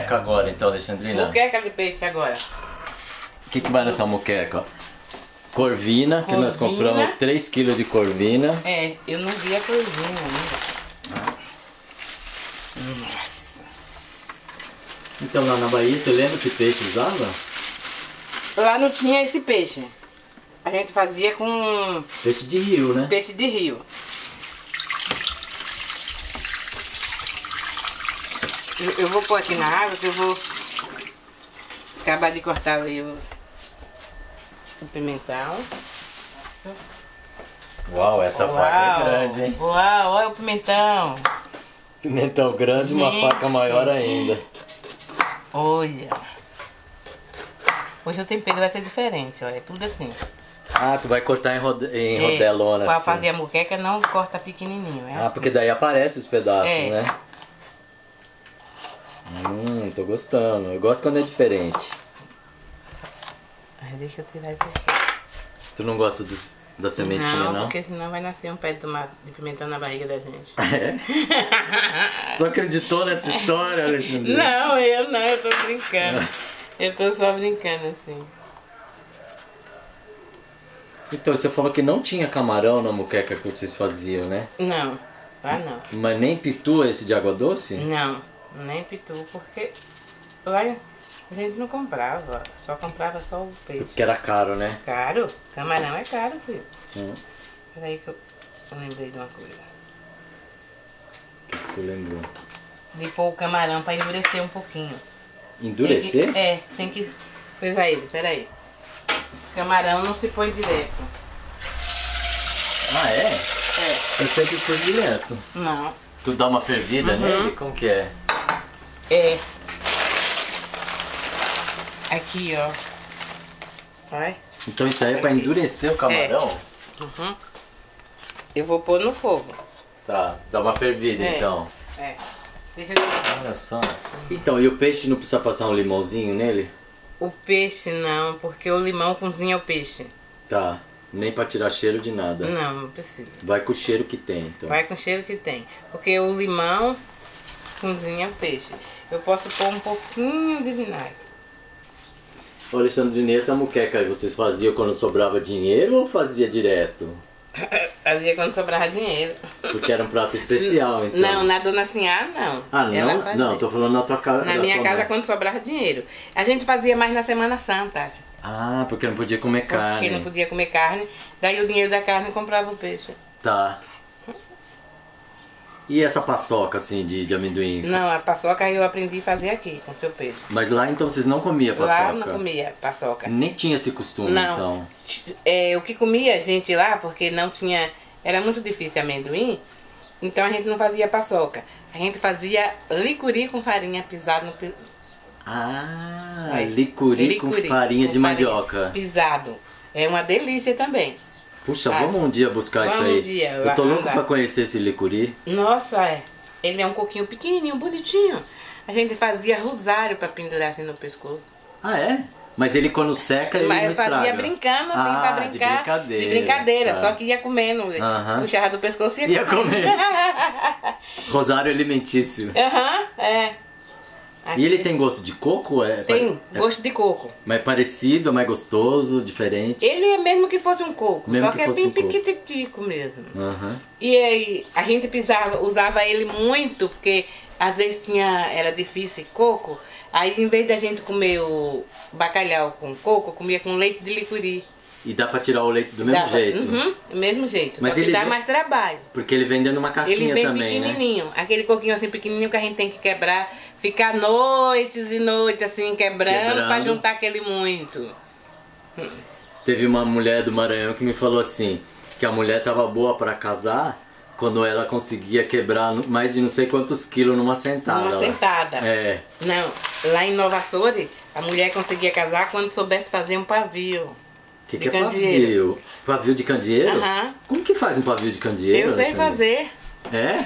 muqueca agora então, Alexandrina? Muqueca de peixe agora. O que vai nessa muqueca? Corvina, que nós compramos 3 kg de corvina. É, eu não vi a corvina ainda. Nossa. Então lá na Bahia, você lembra que peixe usava? Lá não tinha esse peixe. A gente fazia com... Peixe de rio, né? Peixe de rio. Eu vou pôr aqui na água que eu vou acabar de cortar ali o pimentão. Uau, essa faca é grande, hein? Uau, olha o pimentão. Pimentão grande e uma faca maior ainda. Olha. Hoje o tempero vai ser diferente, olha, é tudo assim. Ah, tu vai cortar em rodelona Pra assim. fazer a moqueca não corta pequenininho, é assim. Porque daí aparece os pedaços, né? Tô gostando. Eu gosto quando é diferente. Deixa eu tirar isso aqui. Tu não gosta da sementinha, não? Porque senão vai nascer um pé de tomate de pimentão na barriga da gente. É? Tu acreditou nessa história, Alexandre? Não, eu tô brincando. Eu tô só brincando assim. Então, você falou que não tinha camarão na moqueca que vocês faziam, né? Não, lá não. Mas nem pitu esse de água doce? Não, nem pitu, porque lá a gente não comprava, só comprava só o peixe. Porque era caro, né? Caro? Camarão é caro, filho. Peraí que eu lembrei de uma coisa. O que tu lembrou? De pôr o camarão pra endurecer um pouquinho. Endurecer? Tem que pesar ele, peraí. Camarão não se põe direto. Ah, é? É. Eu sempre pôr direto. Não. Tu dá uma fervida nele? Como que é? É. Aqui, ó. Vai. Então isso aí é pra endurecer o camarão? Eu vou pôr no fogo. Tá, dá uma fervida então. É. Deixa eu... Olha só. Então, e o peixe não precisa passar um limãozinho nele? O peixe não, porque o limão cozinha o peixe. Tá, nem pra tirar cheiro de nada. Não precisa. Vai com o cheiro que tem, então. Vai com o cheiro que tem. Porque o limão cozinha o peixe. Eu posso pôr um pouquinho de vinagre. Ô Alexandre, essa muqueca aí vocês faziam quando sobrava dinheiro ou fazia direto? Fazia quando sobrava dinheiro. Porque era um prato especial, então. Não, na Dona Sinhá não. Ah, não? Não, tô falando na tua casa. Na minha casa quando sobrava dinheiro. A gente fazia mais na Semana Santa. Ah, porque não podia comer carne. Porque não podia comer carne. Daí o dinheiro da carne comprava o peixe. Tá. E essa paçoca, assim, de amendoim? Não, a paçoca eu aprendi a fazer aqui, com o seu peixe. Mas lá, então, vocês não comiam paçoca? Lá não comia paçoca. Nem tinha esse costume, não. então? O que comia a gente lá, porque não tinha... Era muito difícil amendoim, então a gente não fazia paçoca. A gente fazia licuri com farinha pisado no... Ah, licuri com farinha de mandioca. Pisado. É uma delícia também. Puxa, vamos um dia buscar isso aí. Vamos um dia. Eu tô louco pra conhecer esse licuri. Nossa, ele é um coquinho pequenininho, bonitinho. A gente fazia rosário pra pendurar assim no pescoço. Ah, é? Mas ele quando seca, ele não estraga. Mas fazia brincando, assim, pra brincar. De brincadeira. De brincadeira, só que ia comendo. Puxava do pescoço e ia comer. Rosário alimentício. Aqui. E ele tem gosto de coco? Tem gosto de coco. Mas parecido, é mais gostoso, diferente? Ele é mesmo que fosse um coco, mesmo só que é bem piquititico mesmo. E aí, a gente usava ele muito, porque às vezes era difícil coco. Aí em vez da gente comer o bacalhau com coco, comia com leite de licuri. E dá pra tirar o leite do mesmo jeito? Do mesmo jeito, mas só que dá mais trabalho. Porque ele vem dentro de uma casquinha também, né? Ele vem pequenininho, aquele coquinho assim pequenininho que a gente tem que quebrar, ficar noites e noites assim quebrando pra juntar aquele muito. Teve uma mulher do Maranhão que me falou assim, que a mulher tava boa pra casar quando ela conseguia quebrar mais de não sei quantos quilos numa sentada. Numa sentada. É. Não, lá em Nova Açores, a mulher conseguia casar quando soubesse fazer um pavio. O que é pavio? Pavio de candeeiro? Como que faz um pavio de candeeiro? Eu sei fazer. É?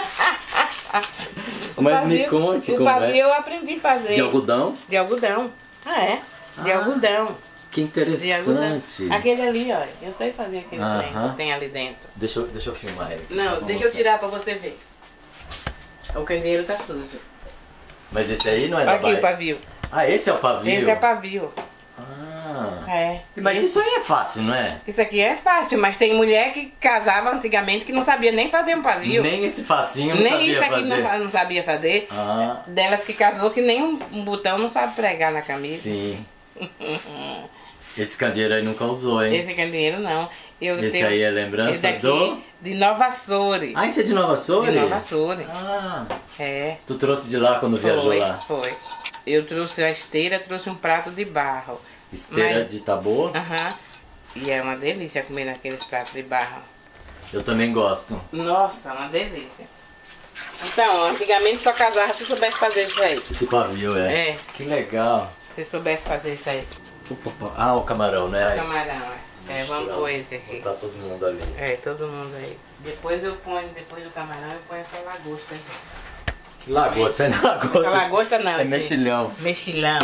Mas me conte como é. O pavio eu aprendi a fazer. De algodão? De algodão. De algodão. Que interessante. Aquele ali, ó. Eu sei fazer aquele trem que tem ali dentro. Deixa eu filmar ele. Não, deixa eu tirar pra você ver. O candeeiro tá sujo. Mas esse aí não é da Aqui Bahia? o pavio. Ah, esse é o pavio? Esse é pavio. Ah. É. Mas isso aí é fácil, não é? Isso aqui é fácil, mas tem mulher que casava antigamente que não sabia nem fazer um pavio. Nem esse facinho não Nem sabia isso aqui fazer. não sabia fazer. Ah. Delas que casou que nem um botão não sabe pregar na camisa. Sim. Esse candeeiro aí nunca usou, hein? Esse candeeiro não. Esse aí é lembrança esse daqui do... de Nova Açores. Ah, esse é de Nova Açores? De Nova Açores. Ah. É. Tu trouxe de lá quando viajou lá? Foi. Eu trouxe a esteira, trouxe um prato de barro. Esteira de Taboa? Aham. E é uma delícia comer naqueles pratos de barro. Eu também gosto. Nossa, uma delícia. Então, antigamente só casava se soubesse fazer isso aí. Esse pavio, é. É. Que legal. Se soubesse fazer isso aí. Ah, o camarão, né? Camarão, é. É, vamos pôr esse aqui. Tá todo mundo ali. É, todo mundo aí. Depois eu ponho, depois do camarão, eu ponho essa lagosta aí. Que lagosta, é lagosta? Essa lagosta não. É mexilhão. Mexilhão.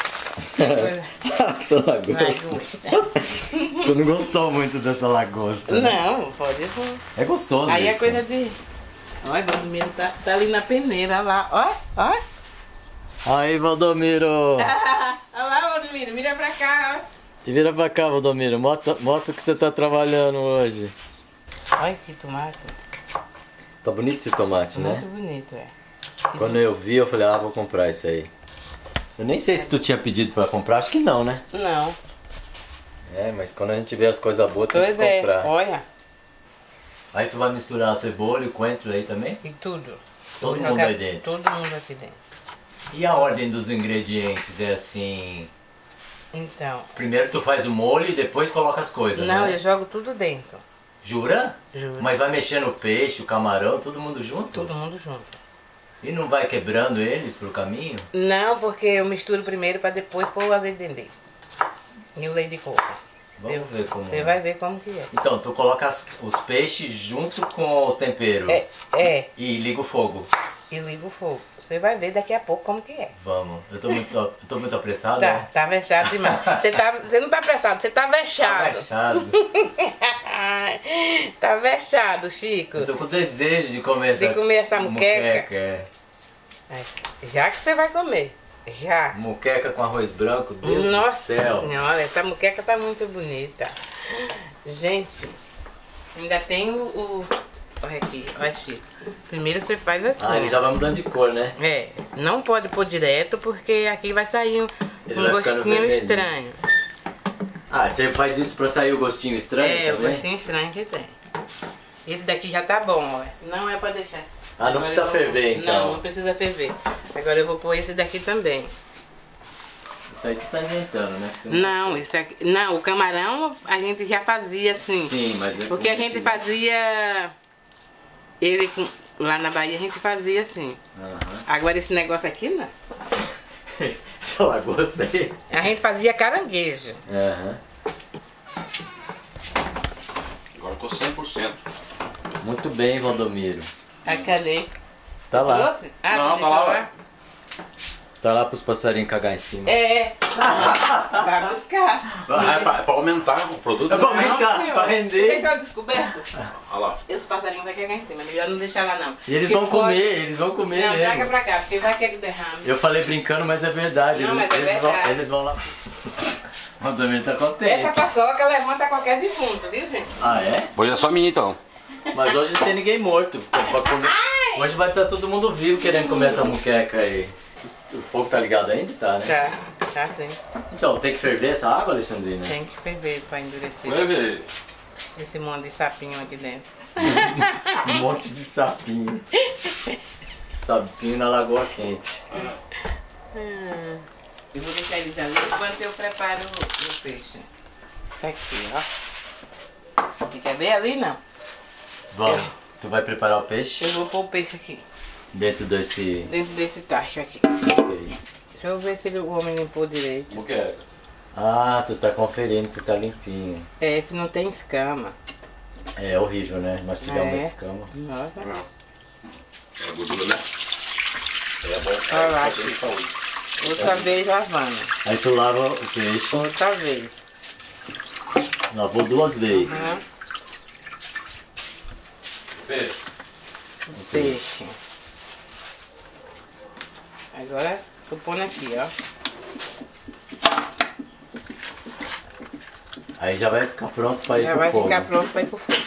Essa lagosta. Lagosta. Tu não gostou muito dessa lagosta? Né? Não, pode ser. É gostoso Aí isso. é coisa de... Olha, Valdomiro tá ali na peneira, olha lá. Ó, ó. Aí, Valdomiro. Olha lá, Valdomiro, mira pra cá. E vira pra cá, Valdomiro. Mostra o que você tá trabalhando hoje. Olha que tomate. Tá bonito esse tomate, né? Muito bonito, é. Quando eu vi, eu falei, vou comprar isso aí. Eu nem sei se tu tinha pedido pra comprar, acho que não, né? Não. É, mas quando a gente vê as coisas boas, tem que Pois é, comprar. olha. Aí tu vai misturar a cebola e o coentro aí também? E tudo. Todo Vou mundo jogar aí dentro. Todo mundo aqui dentro. E a ordem dos ingredientes é assim... Então. Primeiro tu faz o molho e depois coloca as coisas, Não, né? eu jogo tudo dentro. Jura? Juro. Mas vai mexendo o peixe, o camarão, todo mundo junto? Todo mundo junto. E não vai quebrando eles pro caminho? Não, porque eu misturo primeiro para depois pôr o azeite de dendê. E o leite de coco. Vamos ver como Você vai ver como que é. Então, tu coloca os peixes junto com os temperos É. e liga o fogo. E liga o fogo. Você vai ver daqui a pouco como que é. Vamos. Eu tô muito apressado, Tá, né? tá vexado demais. Você não tá apressado, você tá Tá vexado. vexado. Tá vexado, Chico. Eu tô com desejo de comer essa muqueca. É. Já que você vai comer. Já. Muqueca com arroz branco, Deus Nossa do céu. senhora, essa muqueca tá muito bonita. Gente, ainda tem olha aqui, olha Chico. Primeiro você faz assim. Ah, ele já vai mudando de cor, né? É, não pode pôr direto porque aqui vai sair Ele um vai ficando gostinho vermelhinho. estranho. Ah, você faz isso pra sair o gostinho estranho É, o também? gostinho estranho que tem. Esse daqui já tá bom, ó. Não é pra deixar. Ah, não Agora precisa eu vou- ferver, então. Não, não precisa ferver. Agora eu vou pôr esse daqui também. Isso aí tu tá inventando, né? Que você Não, isso aqui. Não, o camarão a gente já fazia assim. Sim, mas... Porque a gente fazia. Ele lá na Bahia a gente fazia assim. Aham. Agora esse negócio aqui não. Essa lagosta aí. A gente fazia caranguejo. Aham. Agora eu tô 100%. Muito bem, Valdomiro. A cadê? Tá lá. Trouxe? Ah, Não, tu tá deixou lá, lá? ué. Tá lá pros passarinhos cagar em cima. É. Vai buscar. É pra aumentar o produto. É pra né? aumentar. Não, senhor. pra render. Deixou descoberto. Olha lá. Esse passarinho vai cagar em cima. Melhor não deixar lá não. E eles Porque vão pode- comer, eles vão comer Não, traga mesmo. pra cá, porque vai que derrame. Eu falei brincando, mas é verdade. Não, eles, mas é eles verdade. Vão, eles vão lá. O Valdomiro tá Essa contente. paçoca levanta qualquer defunto, viu, gente? Ah, é? Hoje é só minha então. Mas hoje não tem ninguém morto. Pra comer. Hoje vai estar todo mundo vivo querendo comer essa muqueca aí. O fogo tá ligado ainda? Tá, né? Tá sim. Então, tem que ferver essa água, Alexandrina? Tem que ferver pra endurecer Vai ver. esse monte de sapinho aqui dentro. Um monte de sapinho. Sapinho na lagoa quente. Eu vou deixar eles ali enquanto eu preparo o peixe. Tá aqui, ó. Você quer ver ali, não? Vamos. Tu vai preparar o peixe? Eu vou pôr o peixe aqui, Dentro desse... dentro desse tacho aqui. Deixa eu ver se o homem limpou direito. Muqueca. Ah, tu tá conferindo se tá limpinho. É, se não tem escama. É horrível, né? Mas se tiver uma É. escama. Nossa. É gordura, né? É bom. Olha lá. É de saúde. Outra vez lavando. Aí tu lava o peixe. Outra vez. Lavou 2 vezes. Uhum. Peixe. O peixe. Agora tô pondo aqui, ó. Aí já vai ficar pronto pra ir Já pro vai fogo. ficar pronto pra ir pro fogo.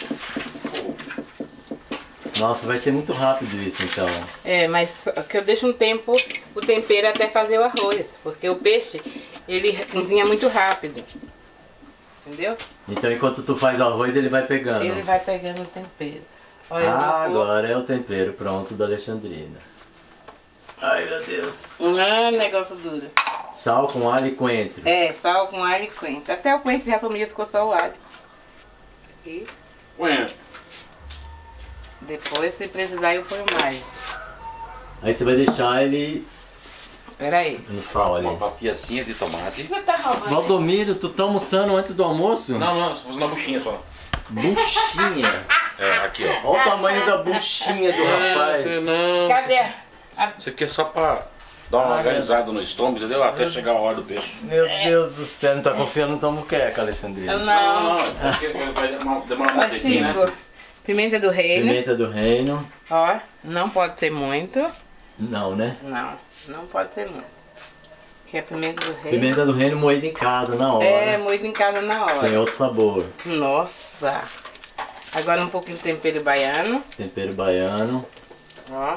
Nossa, vai ser muito rápido isso então. É, mas só que eu deixo um tempo o tempero até fazer o arroz. Porque o peixe, ele cozinha muito rápido. Entendeu? Então enquanto tu faz o arroz, ele vai pegando. Ele vai pegando o tempero. Olha, eu vou pôr- Agora é o tempero pronto da Alexandrina. Ai, meu Deus. Ah, negócio duro. Sal com alho e coentro. É, sal com alho e coentro. Até o coentro já sumiu, ficou só o alho. E Ué, depois, se precisar, eu ponho mais. Aí você vai deixar ele Pera aí. no sal ali. uma fatiazinha de tomate. Você tá roubando? Valdomiro, tu tá almoçando antes do almoço? Não, só fazendo uma buchinha só. Buchinha. É, aqui ó. Olha o tamanho da buchinha do rapaz. Não. Cadê? Isso aqui é só pra dar uma organizada no estômago, entendeu? Até chegar a hora do peixe. Meu Deus do céu, não tá confiando no tua muqueca, Alexandrina. Não. Porque vai demorar um Ó, tempinho, né? 5. Pimenta do reino. Pimenta do reino. Ó, não pode ser muito. Não, né? Não pode ser muito. Que é pimenta do reino. Pimenta do reino moída em casa na hora. É, moído em casa na Tem hora. outro sabor. Nossa. Agora um pouquinho de tempero baiano. Tempero baiano. Ó,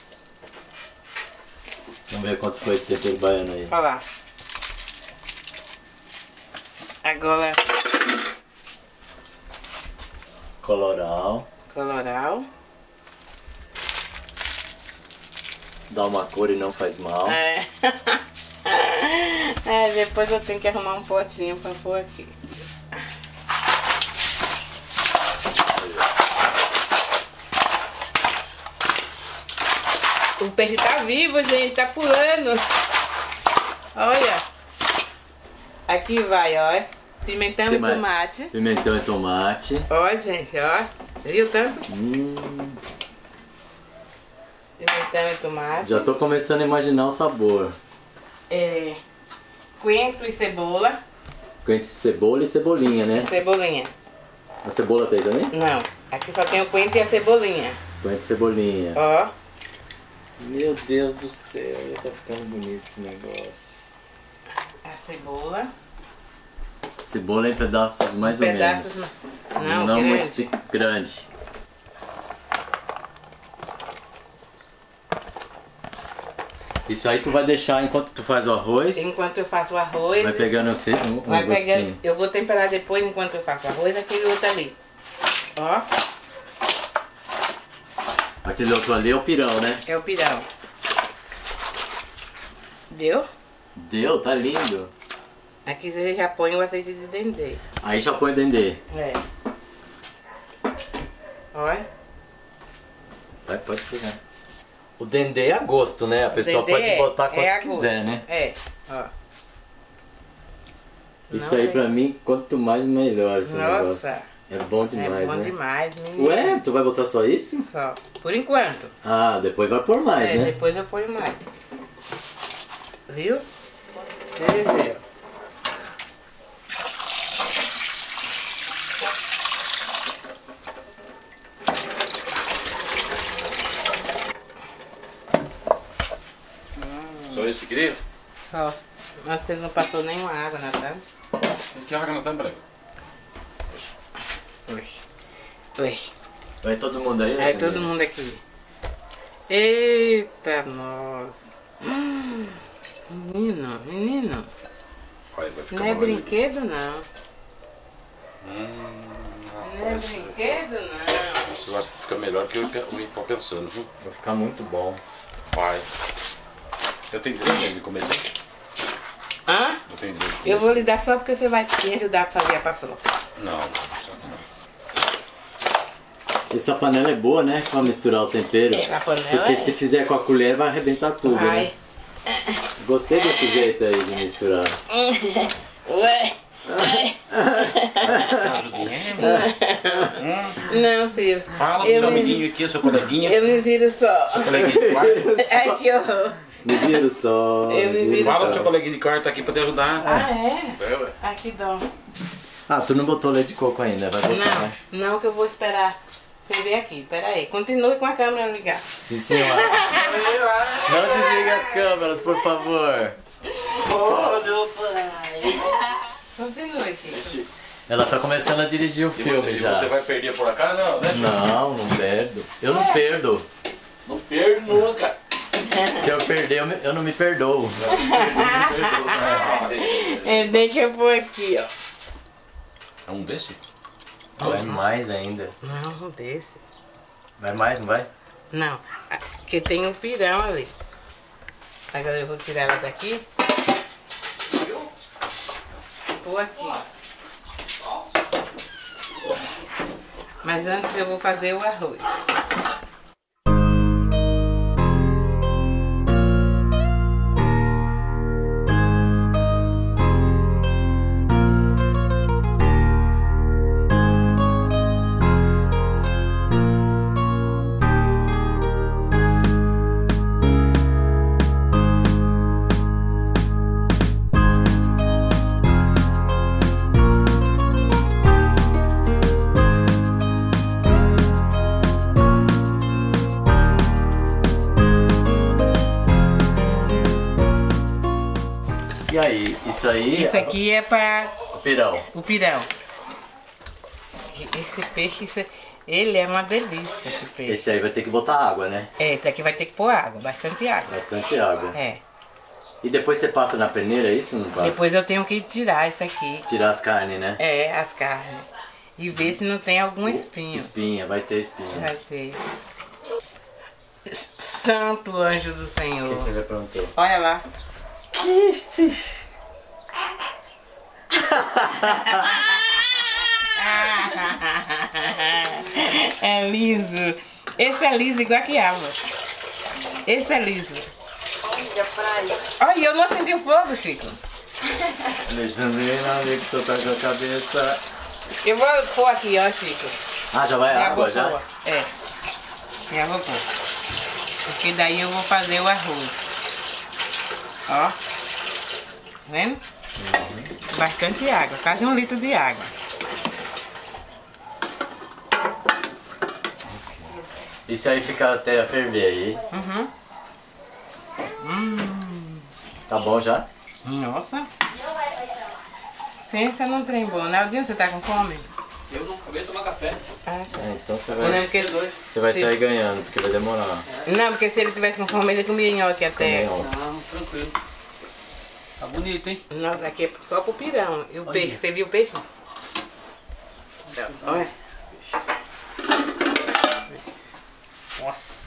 Vamos ver quanto foi de tempero baiano aí. olha lá. Agora, Coloral. coloral. Dá uma cor e não faz mal. É. É, depois eu tenho que arrumar um potinho pra pôr aqui. O peixe tá vivo, gente, tá pulando. Olha. Aqui vai, ó. Pimentão Tem e mais? tomate. Pimentão e tomate. Ó, gente, ó. Viu tanto? Pimentão e tomate. Já tô começando a imaginar o sabor. É, coentro e cebola. Com cebola e cebolinha, né? Cebolinha. A cebola tá aí também? Não, aqui só tem o coentro e a cebolinha. Com cebolinha. Ó. Meu Deus do céu, já tá ficando bonito esse negócio. A cebola. Cebola em pedaços mais Pedaços. ou menos. Não, Não grande. muito grande. Isso aí tu vai deixar enquanto tu faz o arroz. Enquanto eu faço o arroz. Vai pegando um vai gostinho. pegando. Eu vou temperar depois, enquanto eu faço o arroz, aquele outro ali. Ó, Aquele outro ali é o pirão, né? é o pirão. Deu? Deu, tá lindo. Aqui você já põe o azeite de dendê. Aí já põe o dendê. É. Olha. Vai, pode chegar. O dendê é a gosto, né? A pessoa Dendê pode botar a quanto gosto. quiser, né? É, ó. Isso Não aí tem. pra mim, quanto mais melhor esse negócio. Nossa. É bom demais, É bom né? demais, menino. Ué, tu vai botar só isso? Só. Por enquanto. Ah, depois vai pôr mais, É, né? depois eu ponho mais. Viu? Viu? Só esse queria? Só. Mas você não passou nenhuma água, Natan? Que água não tá branca. Oi. Oi. Vai todo mundo aí, né? Aí todo mundo aqui. Eita, nossa. Menino, menino. Olha, vai ficar Não é uma brinquedo, não. Não é brinquedo, não. Isso vai ficar melhor que eu tô pensando, viu? Vai ficar muito bom. Vai. Eu tenho dinheiro de começar? Hã? Eu tenho dinheiro de Eu vou começar? lhe dar só porque você vai me ajudar a fazer a paçoca. Não. Essa panela é boa, né? Pra misturar o tempero. Essa panela Porque é. se fizer com a colher vai arrebentar tudo, né? Vai. Gostei desse jeito aí de misturar. Ué. Ajudinha. Não, filho. Fala pro Eu seu me- amiguinho aqui, seu coleguinha. Eu me viro só. Seu coleguinha de quarto. Ai, que horror. Me viro só. Eu me viro Fala só. pro seu coleguinha de quarto aqui pra te ajudar. Ah, é? É, ué. Ai, que dó. Ah, tu não botou leite de coco ainda, vai botar, né? Não, não que eu vou esperar ferver aqui. Pera aí, continue com a câmera ligada. Sim, senhora. Não desligue as câmeras, por favor. Oh, meu pai. Continue, Chico. Ela tá começando a dirigir o filme já. Você vai perder por acaso? Não, né, Chico? Não perdo. Eu não perdo. Não perdo nunca. Se eu perder, eu não me perdoo. Deixa eu pôr aqui, ó. É um desse? Vai mais ainda. Não, desse. Vai mais, não vai? Não, porque tem um pirão ali. Agora eu vou tirar ela daqui. Vou aqui. Mas antes eu vou fazer o arroz. E aí, isso aí... Isso aqui é para O pirão. o pirão. Esse peixe, ele é uma delícia, esse peixe. Esse aí vai ter que botar água, né? É, esse aqui vai ter que pôr água, bastante água. Bastante água. É. E depois você passa na peneira, é isso ou não passa? Depois eu tenho que tirar isso aqui. Tirar as carnes, né? É, as carnes. E ver se não tem algum espinho. Espinha, vai ter espinha. Vai ter. Santo anjo do O que Senhor. você já aprontou? Olha lá. É liso. Esse é liso igual que água. Esse é liso. Olha pra isso. Olha, eu não acendi o fogo, Chico. Alexandrina, amigo, tô com a cabeça. Eu vou pôr aqui, ó, Chico. Ah, já vai a água, vou já? pôr. É. Já vou pôr. Porque daí eu vou fazer o arroz. Ó. Tá vendo? Bastante água, quase 1 litro de água. Isso aí fica até ferver aí. Tá bom já? Nossa. Pensa num trem bom. Naldinho, você tá com fome? Eu não acabei de tomar café. Ah, tá. Então você Não, vai, porque, você vai sair ganhando, porque vai demorar. não, porque se ele tivesse com fome, ele comia nhoque até. Não. Não, tranquilo. Tá bonito, hein? Nossa, aqui é só pro pirão. E o peixe, você viu o peixe? Olha. Nossa.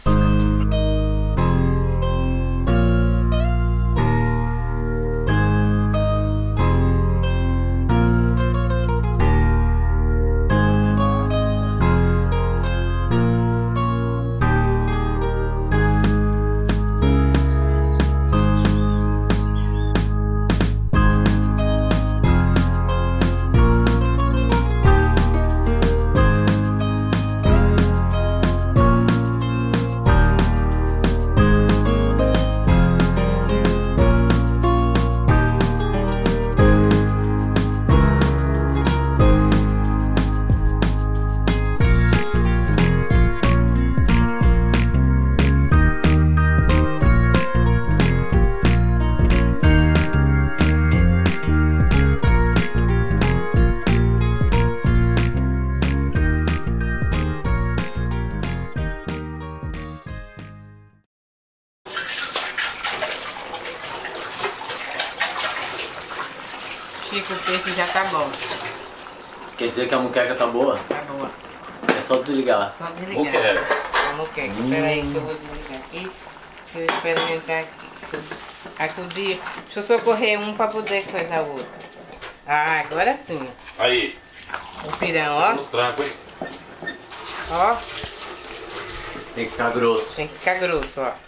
Chico, o peixe já tá bom. Quer dizer que a muqueca tá boa? Tá boa. É só desligar. Só desligar. Muqueca. A muqueca. Espera aí que eu vou desligar aqui. Deixa eu experimentar aqui. Acudir. Deixa eu socorrer um pra poder coisar o outro. Ah, agora sim. Aí. O pirão, ó. No tranco, hein? Ó. Tem que ficar grosso. Tem que ficar grosso, ó.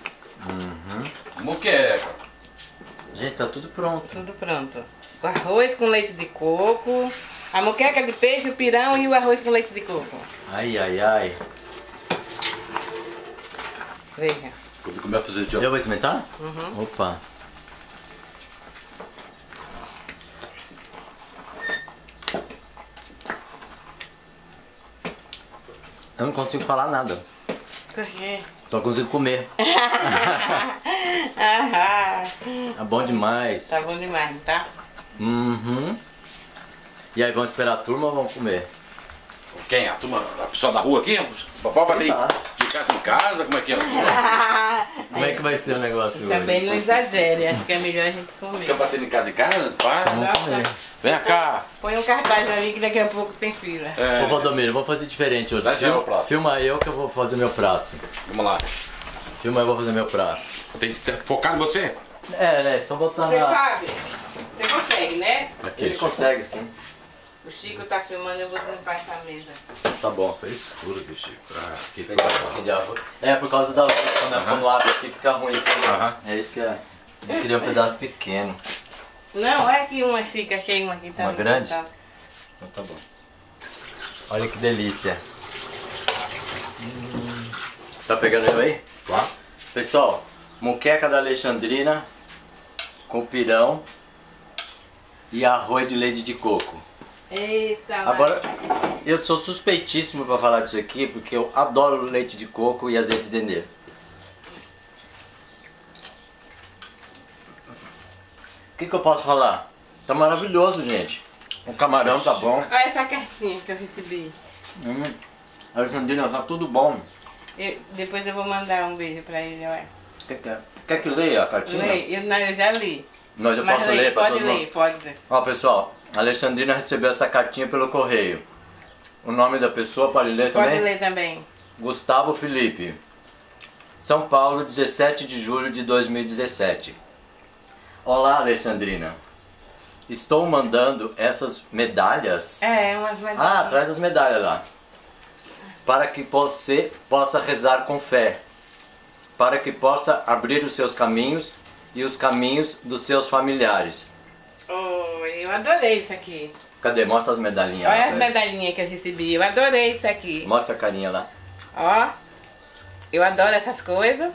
Muqueca. Gente, tá tudo pronto. Tudo pronto. O arroz com leite de coco. A moqueca de peixe, o pirão e o arroz com leite de coco. Ai, ai, ai. Veja. Quando começa a fazer de Eu vou experimentar? Opa. Eu não consigo falar nada. Isso aqui. Só consigo comer. É bom demais. Tá bom demais, não tá? Uhum. E aí, vamos esperar a turma ou vamos comer? Quem? A turma? A pessoa da rua aqui? O papai vai ter Tá. de casa em casa? Como é que é? Como é que vai ser o negócio Também hoje? não exagere, acho que é melhor a gente comer. Quer bater em casa em casa? Pá. Vamos comer. Vem cá. Põe um cartaz ali que daqui a pouco tem fila. Ô Valdomiro, vamos fazer diferente hoje. Dá já o prato. Filma eu que eu vou fazer meu prato. Vamos lá. Filma eu vou fazer meu prato. Tem que focar em você? É, só botar Você na... sabe? Você consegue, né? Aqui, Ele consegue sim. O Chico tá filmando, eu vou limpar essa mesa. Tá bom. Foi escuro, bicho. Aqui Pegar um pouquinho de arroz. É, por causa da luz, quando abre aqui fica ruim. Aham. É isso que é. Eu queria um pedaço pequeno. Não, é aqui uma xícara cheia, uma aqui tá. Uma grande? Tá. Então tá bom. Olha que delícia. Tá pegando eu aí? Tá. Pessoal, moqueca da Alexandrina com pirão e arroz de leite de coco. Eita, Agora, eu sou suspeitíssimo pra falar disso aqui porque eu adoro leite de coco e azeite de dendê. O que eu posso falar? Tá maravilhoso, gente. O camarão tá bom. olha essa cartinha que eu recebi. Alexandrina, tá tudo bom. Depois eu vou mandar um beijo pra ele, olha. Quer que leia a cartinha? Eu já li. Mas eu Mas posso ler pra pode todo ler, mundo? pode ler. Ó, pessoal, a Alexandrina recebeu essa cartinha pelo correio. O nome da pessoa, pode ler também? Pode ler também. Gustavo Felipe. São Paulo, 17 de julho de 2017. Olá, Alexandrina. Estou mandando essas medalhas. Umas medalhas. Ah, traz as medalhas lá. Para que você possa rezar com fé. Para que possa abrir os seus caminhos e os caminhos dos seus familiares. Oh, eu adorei isso aqui. Cadê? Mostra as medalhinhas Olha lá. as peraí. medalhinhas que eu recebi. Eu adorei isso aqui. Mostra a carinha lá. Ó, eu adoro essas coisas.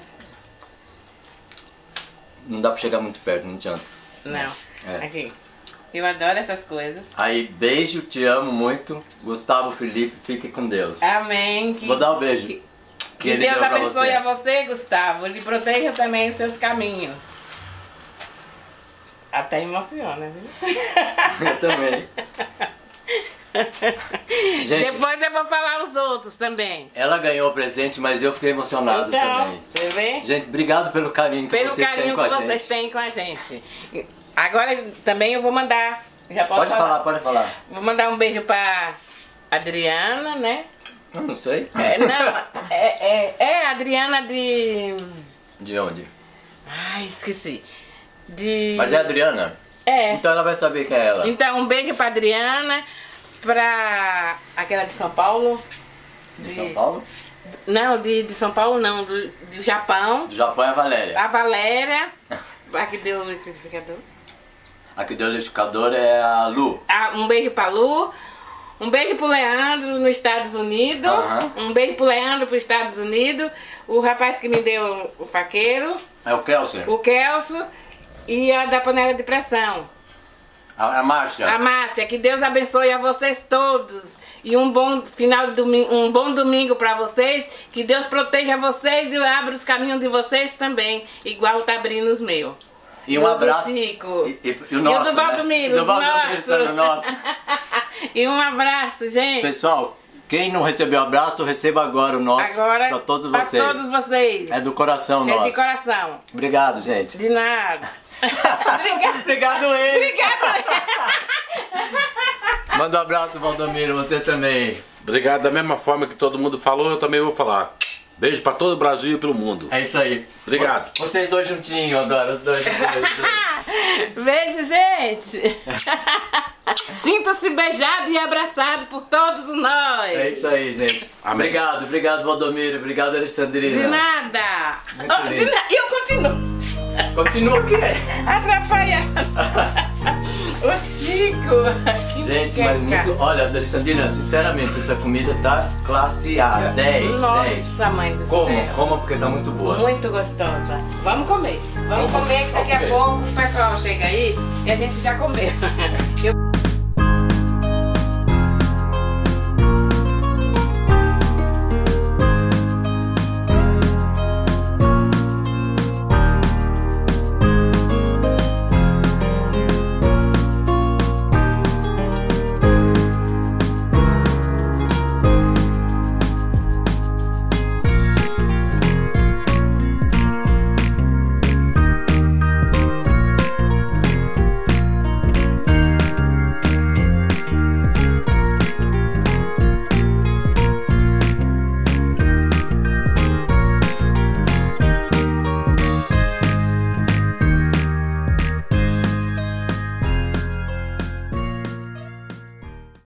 Não dá pra chegar muito perto, não adianta. Não, É. aqui. Eu adoro essas coisas. Aí, beijo, te amo muito. Gustavo Felipe, fique com Deus. Amém. Vou dar um beijo. Que ele Deus deu pra abençoe você. a você, Gustavo. Ele proteja também os seus caminhos. Até emociona, viu? Eu também. Gente, Depois eu vou falar os outros também. ela ganhou o presente, mas eu fiquei emocionado Então, também. você vê? Gente, obrigado pelo carinho que Pelo vocês têm carinho com a que gente. vocês têm com a gente. Agora também eu vou mandar. Já posso Pode falar, pode falar. Vou mandar um beijo pra Adriana, né? Eu não sei. É Adriana de... De onde? Ai, esqueci. De... Mas é a Adriana? É. Então ela vai saber quem é ela. Então, um beijo pra Adriana, pra aquela de São Paulo. De São Paulo? Não, de São Paulo não, do Japão. Do Japão é a Valéria. A Valéria. Aqui deu o liquidificador. A que deu o liquidificador é a Lu. Um beijo pra Lu. Um beijo pro Leandro nos Estados Unidos. Aham. Um beijo pro Leandro pros Estados Unidos. O rapaz que me deu o faqueiro. É o Kelsen. O Kelso. E a da panela de pressão. A Márcia. A Márcia. Que Deus abençoe a vocês todos. E um bom final de domingo, um bom domingo pra vocês. Que Deus proteja vocês e abra os caminhos de vocês também. Igual tá abrindo os meus. E um do abraço. Chico. E o nosso, E o do Valdomiro. Né? Do Valdomiro nosso. tá no nosso. E um abraço, gente. Pessoal, quem não recebeu abraço, receba agora o nosso. Agora, pra todos pra vocês. todos vocês. É do coração É nosso. de coração. Obrigado, gente. De nada. Obrigada. Obrigado, ele. Obrigada. Manda um abraço, Valdomiro, você também. Obrigado. Da mesma forma que todo mundo falou, eu também vou falar. Beijo pra todo o Brasil e pelo mundo. É isso aí. Obrigado. Vocês dois juntinhos agora, os dois. Beijo, gente. Sinta-se beijado e abraçado por todos nós. É isso aí, gente. Amém. Obrigado, Valdomiro. Obrigado, Alexandrina. De nada. Muito Oh, lindo. E eu continuo. Continua o quê? Atrapalhando. O Chico. Que Gente, mas muqueca. muito. Olha, Alexandrina, sinceramente, essa comida tá classe A. 10, 10. Nossa, mãe do céu. Coma porque tá muito boa. Muito gostosa. Vamos comer. Vamos comer que daqui a comer. pouco o pessoal chega aí e a gente já comeu. Eu-